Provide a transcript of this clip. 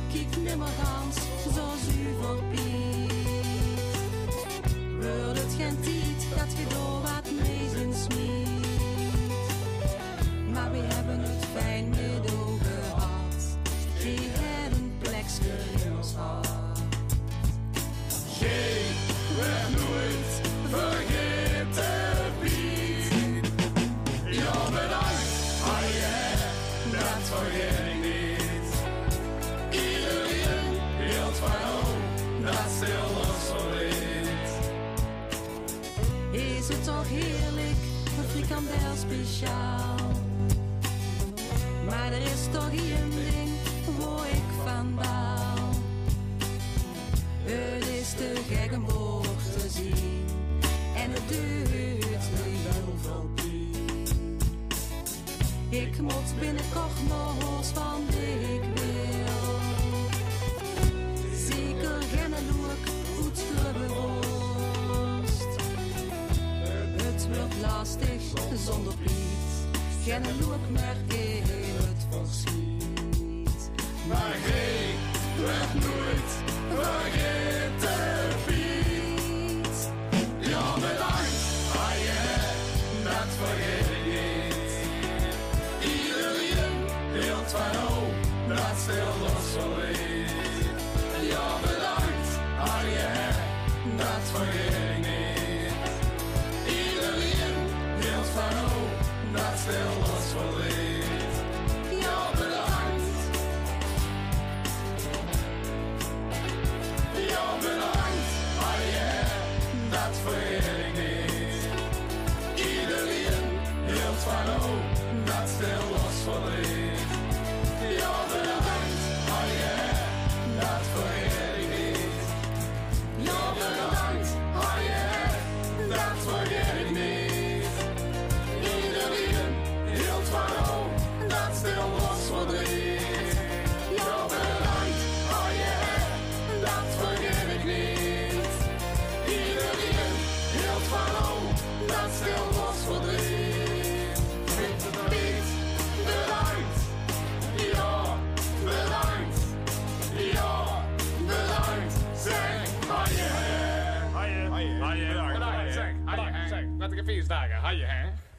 kijk nimmer gans zo zuiver Piet. Wordt het geen tijd dat je door wat mezen smiet. Maar we hebben het fijn met ogen gehad. Die had een plekje in ons hart. Geen werd nooit vergeten Piet. Ja bedankt, ah yeah, dat vergeet ik niet. Iedereen hield van dat stil nog zo weet. Is het toch heerlijk, een frikandel speciaal. Maar er is toch één ding waar ik van baal. Het is te gek om voor te zien. En het duurt me heel veel pijn. Ik moet binnenkort nog los van ik wil. Zeker geen loek, goed gerust. Het wordt lastig zonder Piet. Geen loek meer in het verschiet. Maar geen werd nooit vergeten Piet. Ja bedankt, ah yeah, dat vergeet ik niet. Iedereen hield van dat stil nog zo weet. Ja bedankt, ah yeah, dat vergeet ik niet. Iedereen hield van dat stil nog zo weet. Ja bedankt. Ja bedankt, ah yeah, dat vergeet ik niet. Iedereen hield van dat stil los verdriet. Ja bedankt, ah yeah, dat vergeet ik niet. Ja bedankt, ah yeah, dat vergeet ik niet. Iedereen hield van dat stil los verdriet. Ja bedankt, ah yeah, dat vergeet ik niet. Iedereen hield van dat stil los verdriet. Piet, bedankt. Ja, bedankt. Ja, bedankt. Zeg, ah yeah. Bedankt, zeg. Prettige feestdagen, ha je hè?